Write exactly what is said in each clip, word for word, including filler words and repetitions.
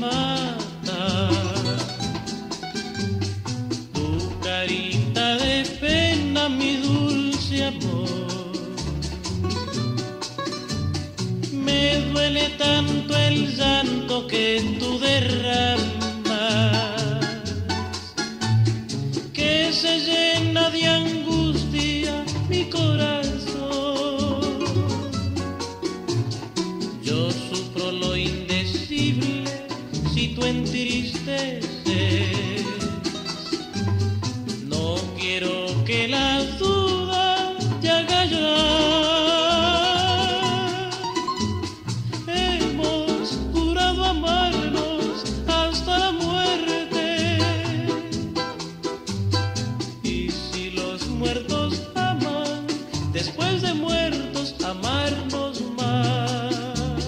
mata. Tu carita de pena, mi dulce amor. Me duele tanto el llanto que tú derramas, que se llena de angustia mi corazón. Yo sufro lo indecible si tú entristeces. No quiero que la duda te haga llorar. Hemos jurado amarnos hasta la muerte, y si los muertos aman, después de muertos amarnos más.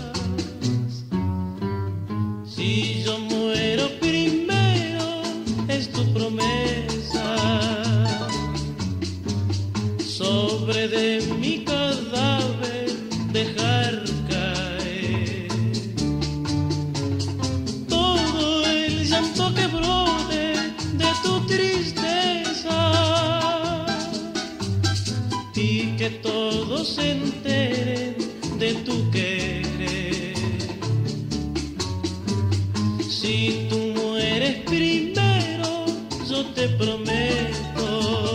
Si yo muero primero, es tu promesa, sobre de mi cadáver dejar caer todo el llanto que brote de tu tristeza, y que todos se enteren de tu querer. Si tú mueres primero, yo te prometo,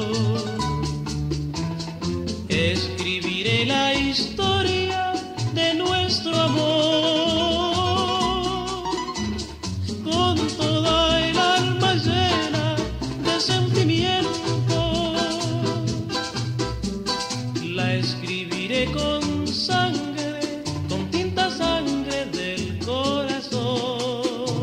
escribiré la historia de nuestro amor, con toda el alma llena de sentimiento. La escribiré con sangre, con tinta sangre del corazón.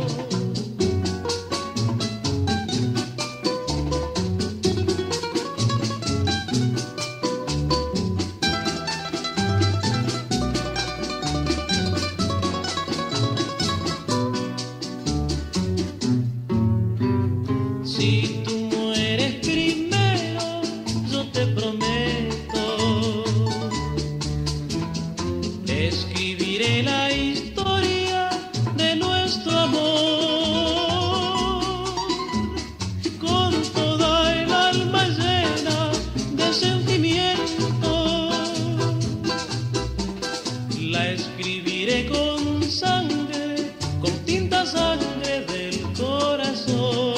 Si tú mueres primero, yo te prometo, escribiré la historia de nuestro amor, con toda el alma llena de sentimiento. La escribiré con sangre, con tinta sangre del corazón.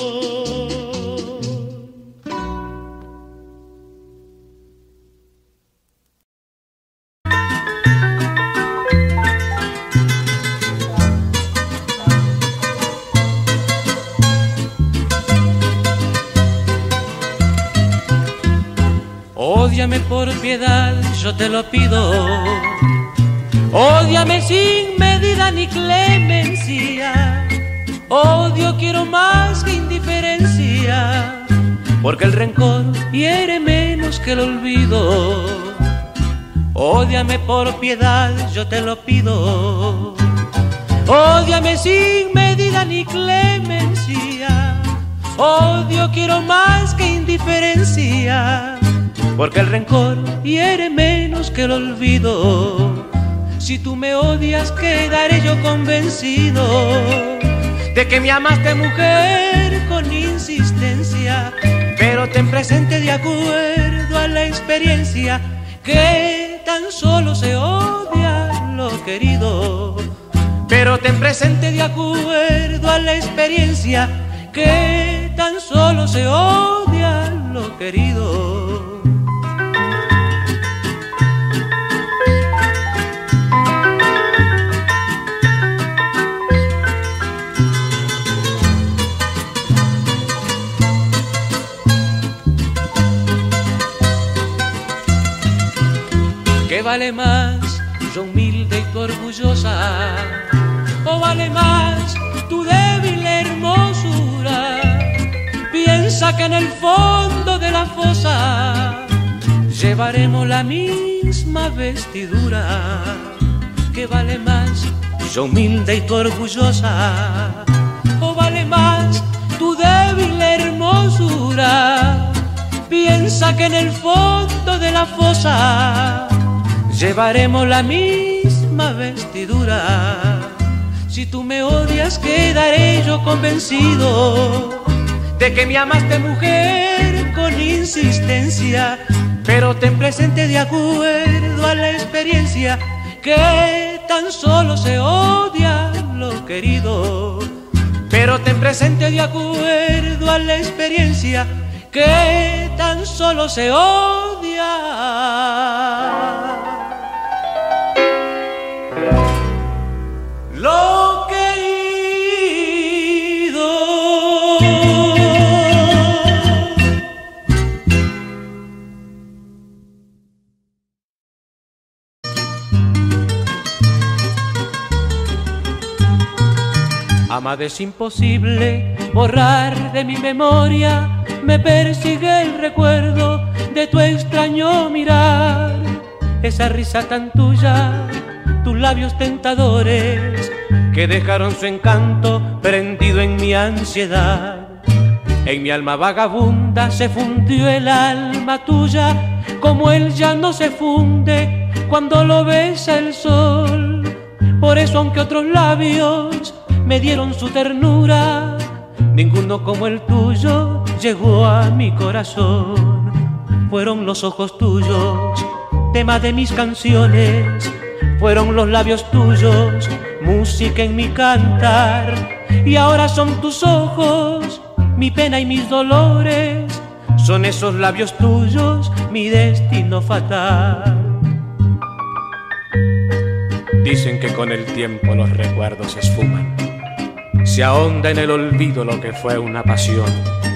Ódiame por piedad, yo te lo pido. Ódiame sin medida ni clemencia. Odio quiero más que indiferencia, porque el rencor hiere menos que el olvido. Ódiame por piedad, yo te lo pido. Ódiame sin medida ni clemencia. Odio quiero más que indiferencia, porque el rencor hiere menos que el olvido. Si tú me odias, quedaré yo convencido de que me amaste, mujer, con insistencia. Pero ten presente, de acuerdo a la experiencia, que tan solo se odia lo querido. Pero ten presente, de acuerdo a la experiencia, que tan solo se odia lo querido. ¿Qué vale más, yo humilde y tú orgullosa? ¿O vale más tu débil hermosura? Piensa que en el fondo de la fosa llevaremos la misma vestidura. ¿Qué vale más, yo humilde y tú orgullosa? ¿O vale más tu débil hermosura? Piensa que en el fondo de la fosa llevaremos la misma vestidura. Si tú me odias, quedaré yo convencido de que me amaste, mujer, con insistencia. Pero ten presente, de acuerdo a la experiencia, que tan solo se odia lo querido. Pero ten presente, de acuerdo a la experiencia, que tan solo se odia lo querido. Amada, es imposible borrar de mi memoria, me persigue el recuerdo de tu extraño mirar, esa risa tan tuya, tus labios tentadores que dejaron su encanto prendido en mi ansiedad. En mi alma vagabunda se fundió el alma tuya, como el llano se funde cuando lo besa el sol. Por eso, aunque otros labios me dieron su ternura, ninguno como el tuyo llegó a mi corazón. Fueron los ojos tuyos, tema de mis canciones, fueron los labios tuyos, música en mi cantar. Y ahora son tus ojos, mi pena y mis dolores, son esos labios tuyos, mi destino fatal. Dicen que con el tiempo los recuerdos se esfuman, se ahonda en el olvido lo que fue una pasión.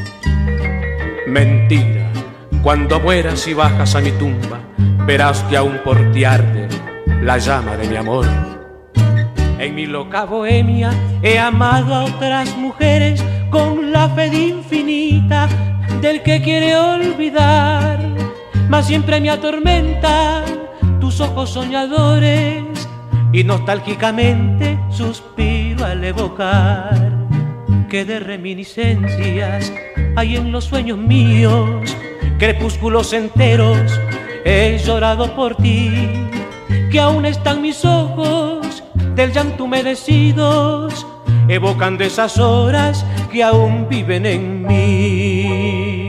Mentira, cuando mueras y bajas a mi tumba, verás que aún por ti arde la llama de mi amor. En mi loca bohemia he amado a otras mujeres con la fe infinita del que quiere olvidar, mas siempre me atormentan tus ojos soñadores y nostálgicamente suspiro al evocar que de reminiscencias hay en los sueños míos. Crepúsculos enteros he llorado por ti, que aún están mis ojos del llanto humedecidos, evocando esas horas que aún viven en mí.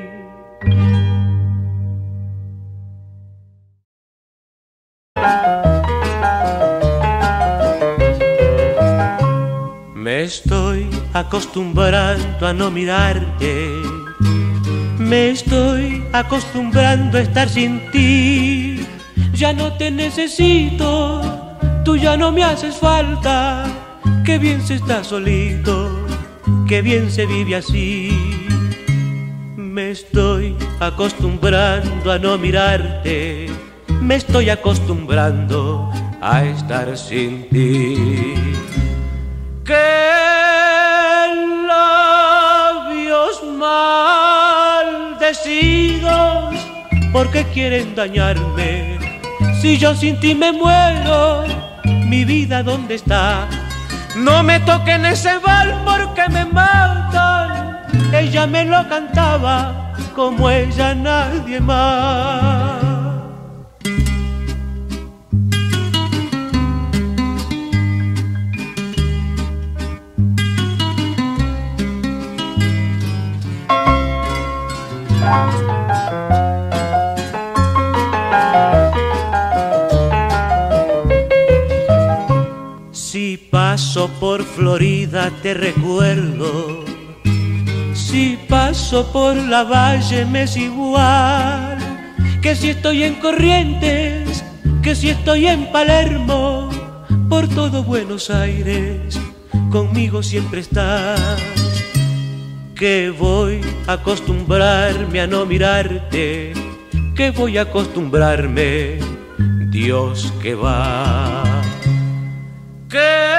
Me estoy acostumbrando a no mirarte, me estoy acostumbrando a estar sin ti. Ya no te necesito, tú ya no me haces falta. Qué bien se está solito, qué bien se vive así. Me estoy acostumbrando a no mirarte, me estoy acostumbrando a estar sin ti. ¡Qué labios maldecidos! ¿Por qué quieren dañarme? Si yo sin ti me muero, mi vida ¿dónde está? No me toquen ese vals porque me matan. Ella me lo cantaba como ella nadie más. Si paso por Florida te recuerdo, si paso por la Valle me es igual, que si estoy en Corrientes, que si estoy en Palermo, por todo Buenos Aires conmigo siempre estás. Que voy a acostumbrarme a no mirarte, que voy a acostumbrarme, Dios que va. ¡Qué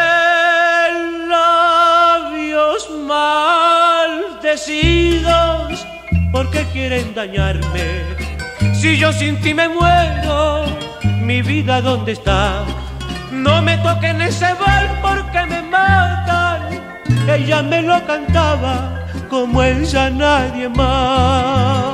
labios maldecidos! ¿Por qué quieren dañarme? Si yo sin ti me muero, mi vida ¿dónde está? No me toquen ese vals porque me matan. Ella me lo cantaba como ella nadie más.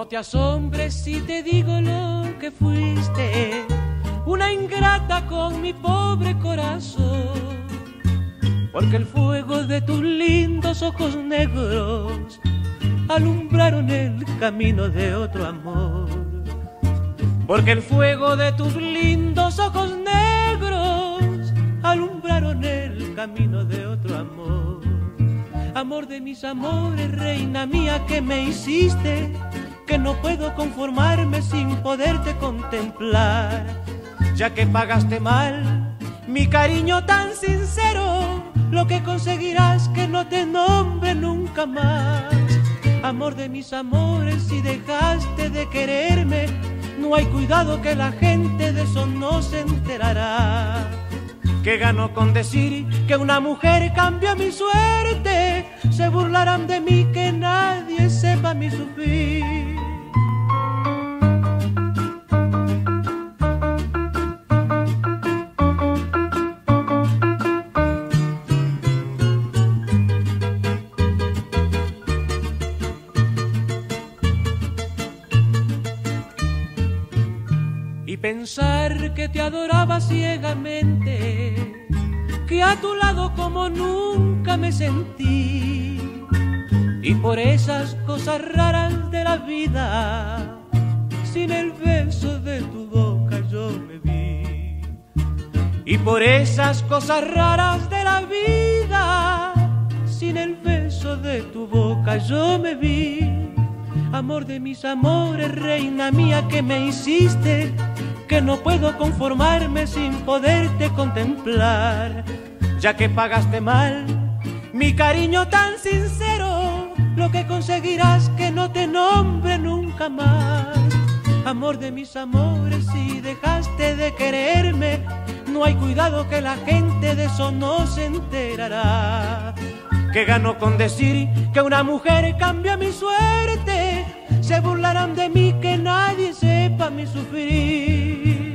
No te asombres si te digo lo que fuiste, una ingrata con mi pobre corazón, porque el fuego de tus lindos ojos negros alumbraron el camino de otro amor. Porque el fuego de tus lindos ojos negros alumbraron el camino de otro amor. Amor de mis amores, reina mía, que me hiciste, que no puedo conformarme sin poderte contemplar, ya que pagaste mal mi cariño tan sincero, lo que conseguirás que no te nombre nunca más. Amor de mis amores, si dejaste de quererme, no hay cuidado que la gente de eso no se enterará. ¿Qué gano con decir que una mujer cambió mi suerte? Se burlarán de mí, que nadie sepa mi sufrir. Y pensar que te adoraba ciegamente, que a tu lado como nunca me sentí, y por esas cosas raras de la vida, sin el beso de tu boca yo me vi. Y por esas cosas raras de la vida, sin el beso de tu boca yo me vi. Amor de mis amores, reina mía, que me hiciste, que no puedo conformarme sin poderte contemplar, ya que pagaste mal mi cariño tan sincero, lo que conseguirás que no te nombre nunca más. Amor de mis amores, si dejaste de quererme, no hay cuidado que la gente de eso no se enterará. ¿Qué gano con decir que una mujer cambia mi suerte? Se burlarán de mí, que nadie sepa mi sufrir.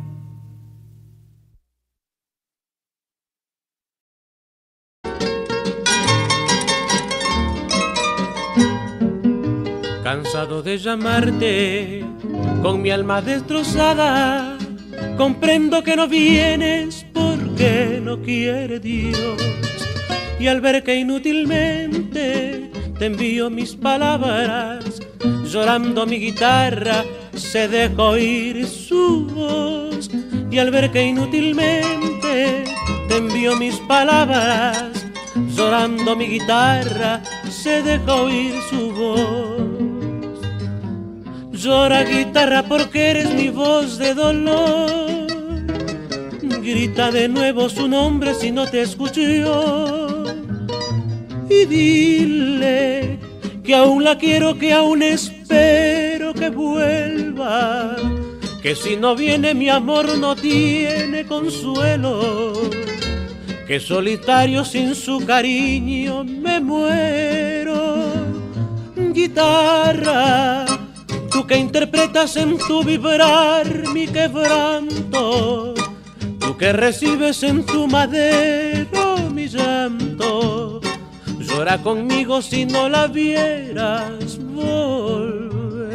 Cansado de llamarte, con mi alma destrozada, comprendo que no vienes porque no quiere Dios. Y al ver que inútilmente te envío mis palabras, llorando mi guitarra se deja oír su voz. Y al ver que inútilmente te envío mis palabras, llorando mi guitarra se deja oír su voz. Llora guitarra porque eres mi voz de dolor, grita de nuevo su nombre si no te escuchó. Y dile que aún la quiero, que aún espero que vuelva, que si no viene mi amor no tiene consuelo, que solitario sin su cariño me muero. Guitarra, tú que interpretas en tu vibrar mi quebranto, tú que recibes en tu madero mi llanto, llora conmigo si no la vieras volver.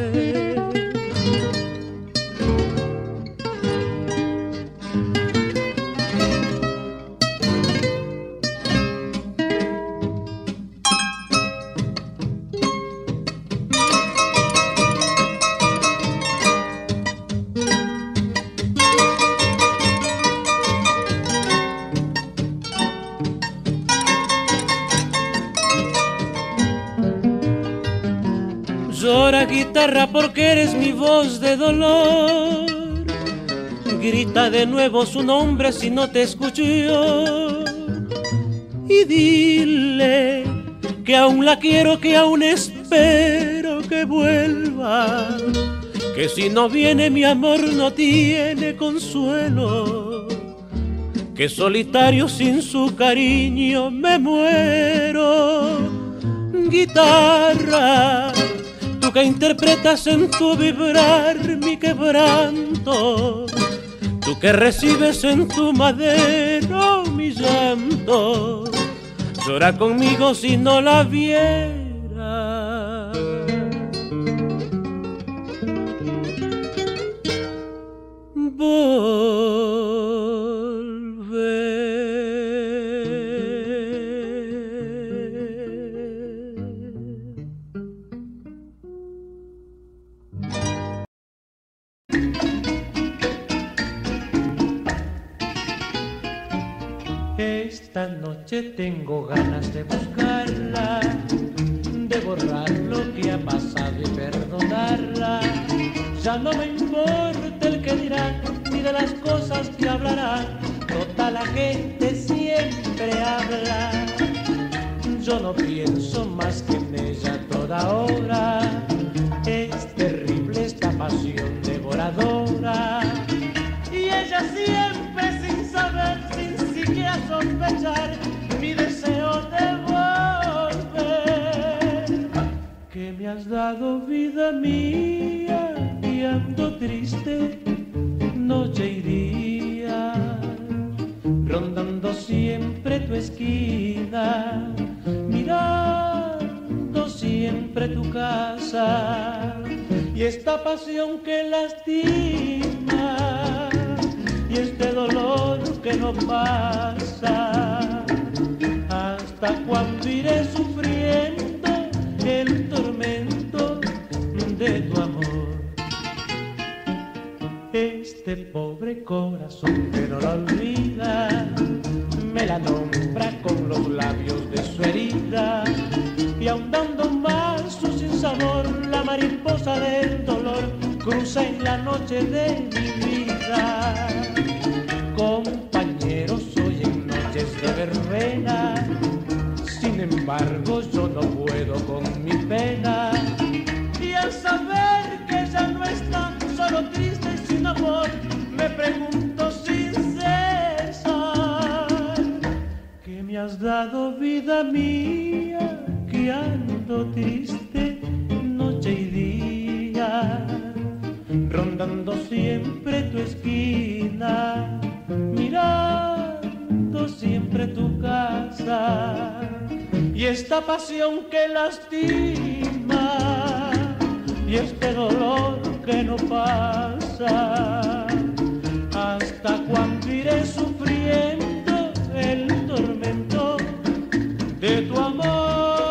Llora guitarra porque eres mi voz de dolor, grita de nuevo su nombre si no te escucho yo. Y dile que aún la quiero, que aún espero que vuelva, que si no viene mi amor no tiene consuelo, que solitario sin su cariño me muero. Guitarra, tú que interpretas en tu vibrar mi quebranto, tú que recibes en tu madero mi llanto, llora conmigo si no la viera Esta noche tengo ganas de buscarla, de borrar lo que ha pasado y perdonarla. Ya no me importa el que dirán, ni de las cosas que hablarán. Total, la gente siempre habla. Yo no pienso más que en ella toda hora. Es terrible esta pasión devoradora. Y ella siempre sin saber, sin siquiera sospechar, mi deseo de volver. Que me has dado vida mía y ando triste noche y día, rondando siempre tu esquina, mirando siempre tu casa. Y esta pasión que lastima y este dolor que no pasa, ¿hasta cuándo iré sufriendo el tormento de tu amor? Este pobre corazón que no la olvida, me la nombra con los labios de su herida, y ahondando más su sinsabor, la mariposa del dolor cruza en la noche de mi vida. Compañeros, hoy en noches de verbena, sin embargo yo no puedo con mi pena. Y al saber que ya no está, solo triste y sin amor, me pregunto sin cesar: ¿qué me has dado, vida mía, que ando triste noche y día, rondando siempre tu esquina, mirando siempre tu casa? Y esta pasión que lastima y este dolor que no pasa, ¿hasta cuándo iré sufriendo el tormento de tu amor?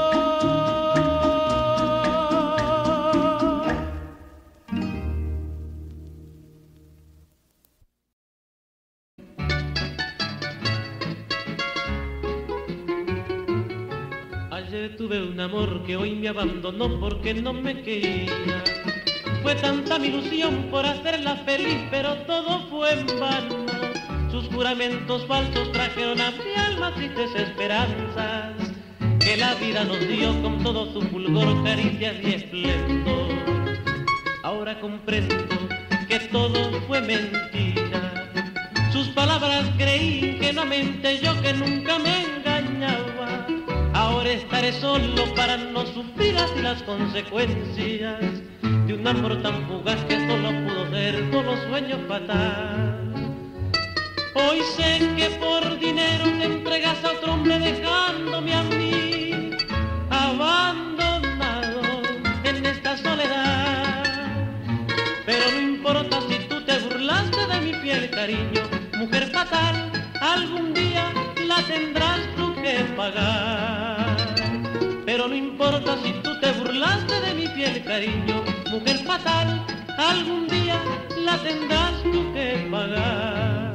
Ayer tuve un amor que hoy me abandonó porque no me quería. Fue tanta mi ilusión por hacerla feliz, pero todo fue en vano. Sus juramentos falsos trajeron a mi alma tristes esperanzas que la vida nos dio con todo su fulgor, caricias y esplendor. Ahora comprendo que todo fue mentira. Sus palabras creí ingenuamente yo, que nunca me engañaba. Ahora estaré solo para no sufrir así las consecuencias de un amor tan fugaz que solo pudo ser solo sueño fatal. Hoy sé que por dinero te entregas a otro hombre dejándome a mí abandonado en esta soledad. Pero no importa si tú te burlaste de mi fiel cariño, mujer fatal, algún día la tendrás tú que pagar. Pero no importa si tú te burlaste de mi fiel cariño, mujer fatal, algún día la tendrás tú que pagar.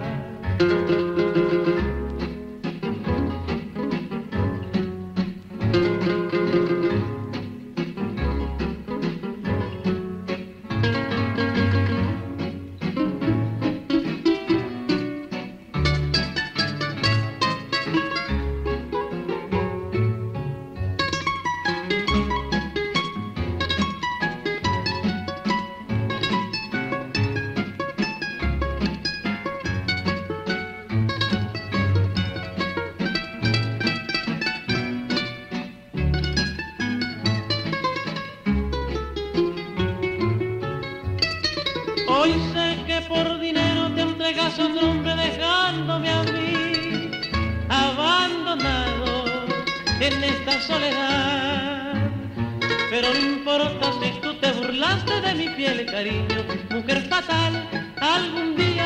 Hoy sé que por dinero te entregas a otro hombre dejándome a mí abandonado en esta soledad. Pero no importa si tú te burlaste de mi fiel cariño, mujer fatal, algún día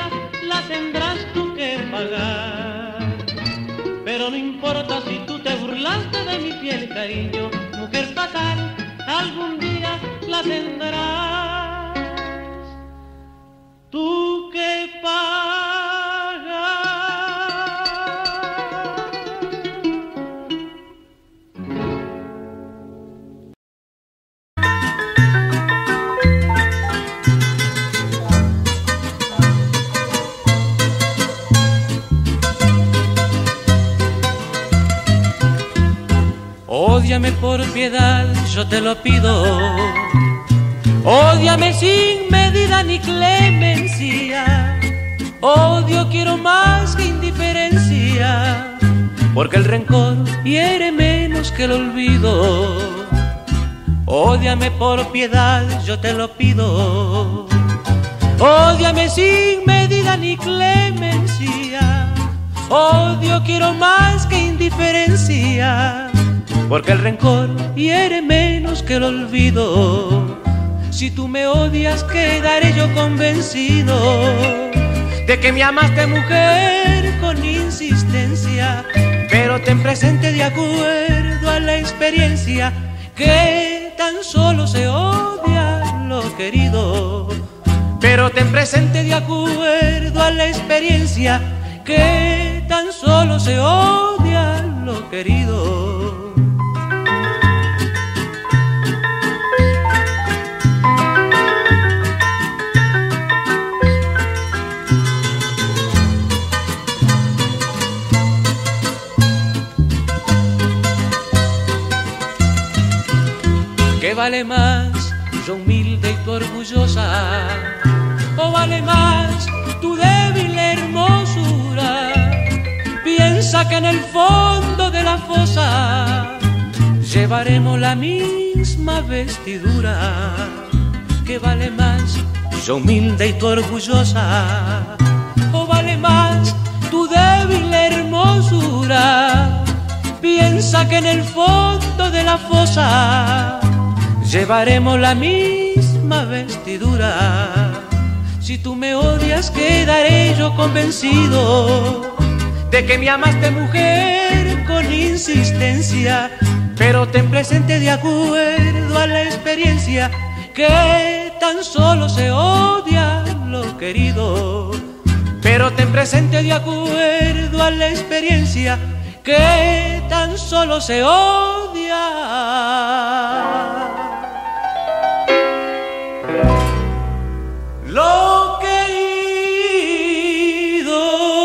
llevaste de mi piel, cariño, mujer fatal, algún día la tendrás. Tú que pagas. Ódiame por piedad, yo te lo pido. Ódiame sin medida ni clemencia. Odio quiero más que indiferencia, porque el rencor hiere menos que el olvido. Ódiame por piedad, yo te lo pido. Ódiame sin medida ni clemencia. Odio quiero más que indiferencia, porque el rencor hiere menos que el olvido. Si tú me odias, quedaré yo convencido de que me amaste, mujer, con insistencia. Pero ten presente, de acuerdo a la experiencia, que tan solo se odia lo querido. Pero ten presente, de acuerdo a la experiencia, que tan solo se odia lo querido. ¿Qué vale más, yo humilde y tú orgullosa? ¿O vale más tu débil hermosura? Piensa que en el fondo de la fosa llevaremos la misma vestidura. ¿Qué vale más, yo humilde y tú orgullosa? ¿O vale más tu débil hermosura? Piensa que en el fondo de la fosa llevaremos la misma vestidura. Si tú me odias, quedaré yo convencido de que me amaste, mujer, con insistencia. Pero ten presente, de acuerdo a la experiencia, que tan solo se odia lo querido. Pero ten presente, de acuerdo a la experiencia, que tan solo se odia lo querido.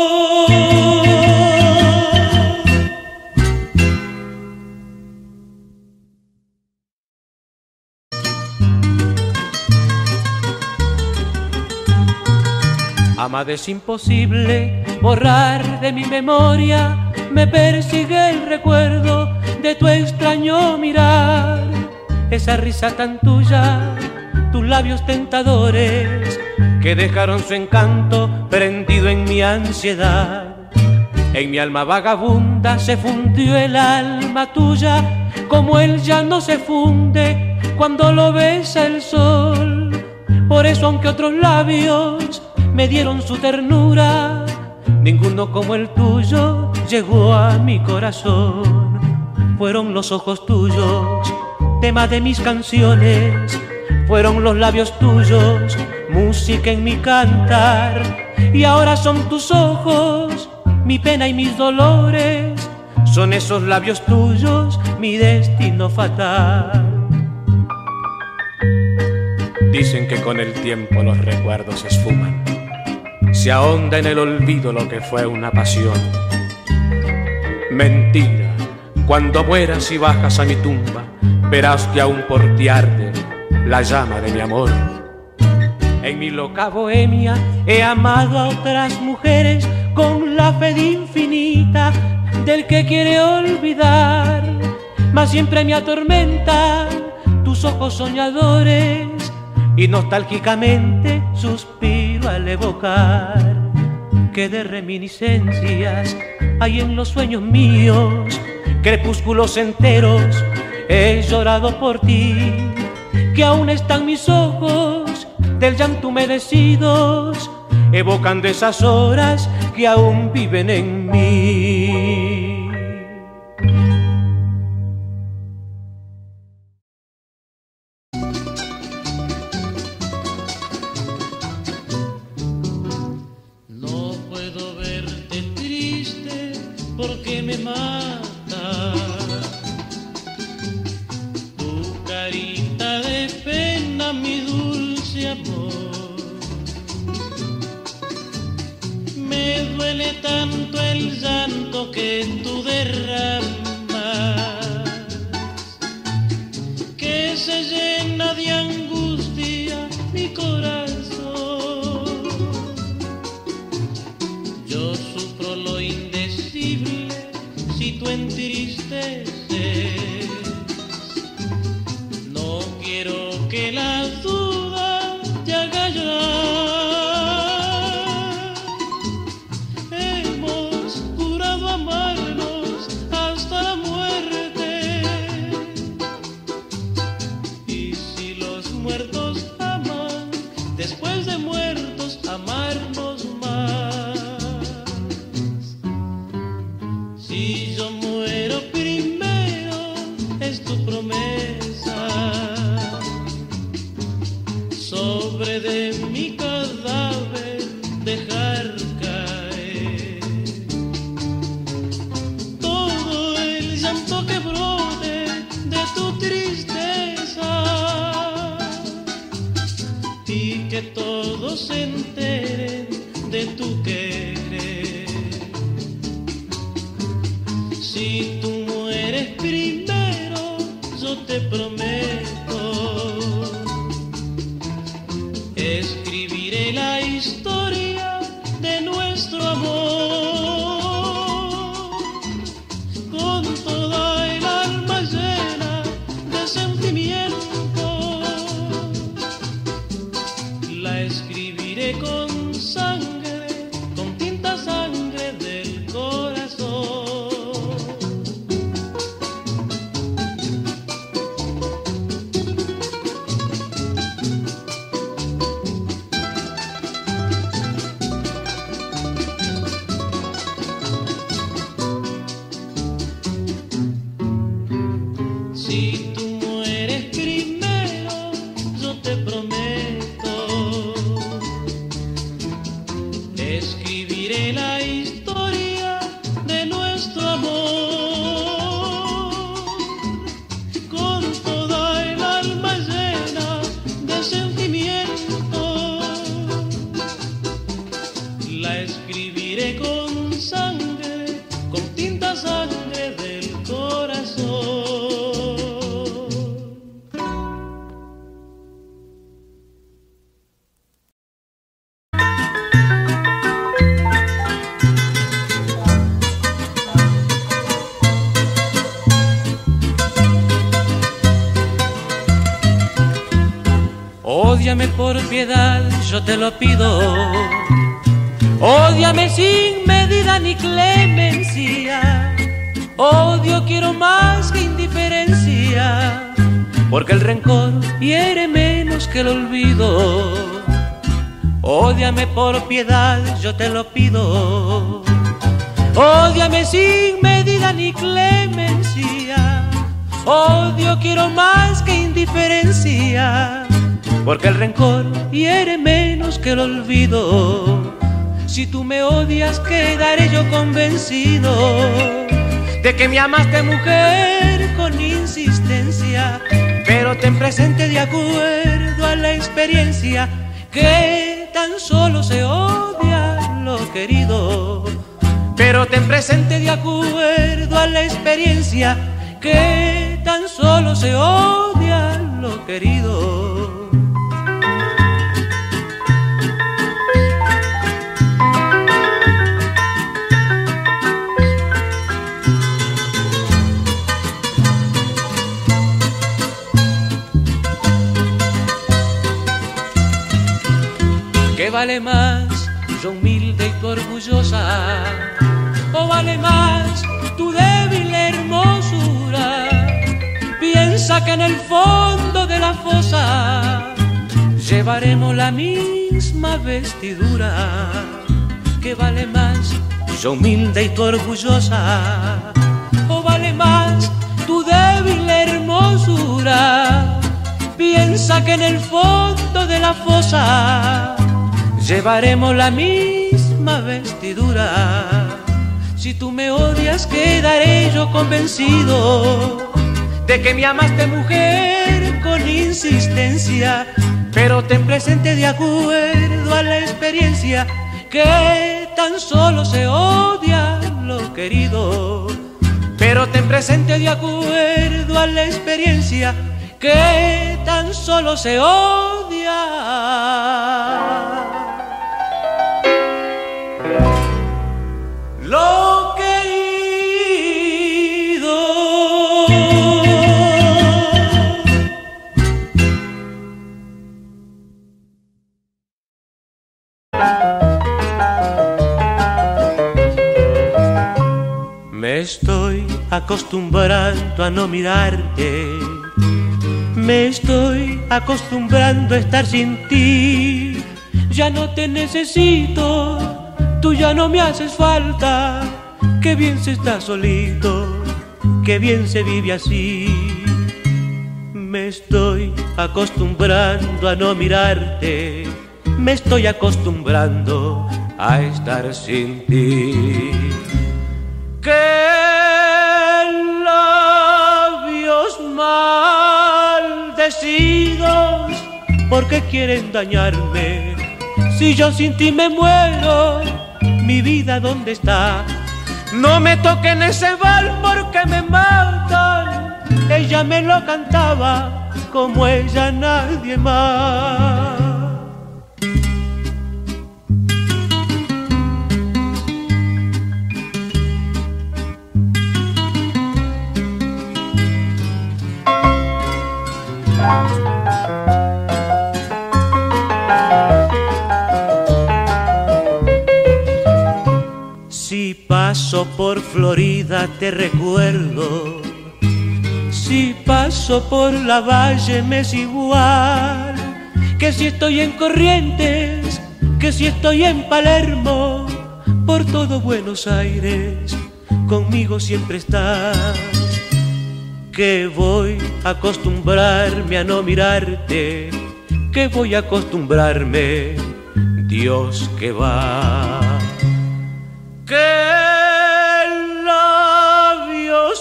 Amada, es imposible borrar de mi memoria, me persigue el recuerdo de tu extraño mirar, esa risa tan tuya, tus labios tentadores que dejaron su encanto prendido en mi ansiedad. En mi alma vagabunda se fundió el alma tuya, como el llano se funde cuando lo besa el sol. Por eso, aunque otros labios me dieron su ternura, ninguno como el tuyo llegó a mi corazón. Fueron los ojos tuyos, tema de mis canciones, fueron los labios tuyos, música en mi cantar. Y ahora son tus ojos, mi pena y mis dolores, son esos labios tuyos, mi destino fatal. Dicen que con el tiempo los recuerdos se esfuman, se ahonda en el olvido lo que fue una pasión. Mentira, cuando mueras y bajas a mi tumba, verás que aún por ti arde la llama de mi amor. En mi loca bohemia he amado a otras mujeres con la fe infinita del que quiere olvidar, mas siempre me atormentan tus ojos soñadores y nostálgicamente suspiro al evocar que de reminiscencias hay en los sueños míos, crepúsculos enteros he llorado por ti, que aún están mis ojos del llanto humedecidos, evocando esas horas que aún viven en mí. me mata. Tu carita de pena, mi dulce amor. Me duele tanto el llanto que tú derramas, que se llena de angustia mi corazón. Yo sufro lo indecible si tú entristeces. No quiero que la duda te haga llorar. Hemos jurado amarnos hasta la muerte, y si los muertos aman, después de muertos amarnos más. Si yo muero primero, es tu promesa, sobre de mi cadáver dejar caer todo el llanto que brote de tu tristeza, y que todos se enteren de tu querer. Si tú mueres primero, yo te prometo, escribiré la historia de nuestro amor, con toda el alma llena de sentimiento. La escribiré con sangre, con tinta sangre del corazón. Si tú mueres primero, yo te prometo, escribiré la historia de nuestro amor, con toda el alma llena de sentimiento. La escribiré con sangre, con tinta sangre del corazón. Ódiame por piedad, yo te lo pido. Ódiame sin medida ni clemencia. Odio quiero más que indiferencia, porque el rencor hiere menos que el olvido. Ódiame por piedad, yo te lo pido. Ódiame sin medida ni clemencia. Odio quiero más que indiferencia, porque el rencor hiere menos que el olvido. Si tú me odias, quedaré yo convencido de que me amaste, mujer, con insistencia. Pero ten presente, de acuerdo a la experiencia, que tan solo se odia lo querido. Pero ten presente, de acuerdo a la experiencia, que tan solo se odia lo querido. ¿Qué vale más, yo humilde y tú orgullosa? ¿O vale más tu débil hermosura? Piensa que en el fondo de la fosa llevaremos la misma vestidura. ¿Qué vale más, yo humilde y tú orgullosa? ¿O vale más tu débil hermosura? Piensa que en el fondo de la fosa llevaremos la misma vestidura. Si tú me odias, quedaré yo convencido de que me amaste, mujer, con insistencia. Pero ten presente, de acuerdo a la experiencia, que tan solo se odia lo querido. Pero ten presente, de acuerdo a la experiencia, que tan solo se odia lo querido. Me estoy acostumbrando a no mirarte, me estoy acostumbrando a estar sin ti. Ya no te necesito, tú ya no me haces falta. Qué bien se está solito, qué bien se vive así. Me estoy acostumbrando a no mirarte, me estoy acostumbrando a estar sin ti. ¡Qué labios maldecidos! ¿Por qué quieren dañarme? Si yo sin ti me muero, mi vida ¿dónde está? No me toquen ese vals porque me matan. Ella me lo cantaba como ella nadie más. Si paso por Florida te recuerdo, si paso por la Valle me es igual, que si estoy en Corrientes, que si estoy en Palermo, por todo Buenos Aires conmigo siempre estás. Que voy a acostumbrarme a no mirarte, que voy a acostumbrarme, Dios que va. ¡Qué labios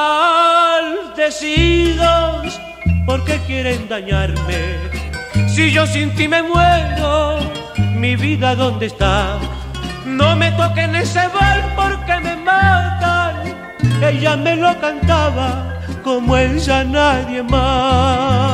maldecidos! ¿Por qué quieren dañarme? Si yo sin ti me muero, mi vida ¿dónde está? No me toquen ese vals porque me matan. Ella me lo cantaba como ella nadie más.